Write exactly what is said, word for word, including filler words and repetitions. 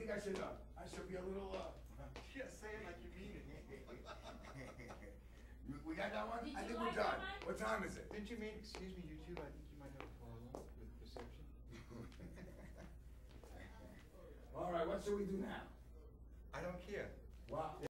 think I should, uh, I should be a little, uh, Yeah, say it like you mean it. you- we got that one? Did I you think like we're done. that one? What time is it? Didn't you mean, excuse me, you two, I think you might have a problem with reception? All right, what should we do now? I don't care. Wow.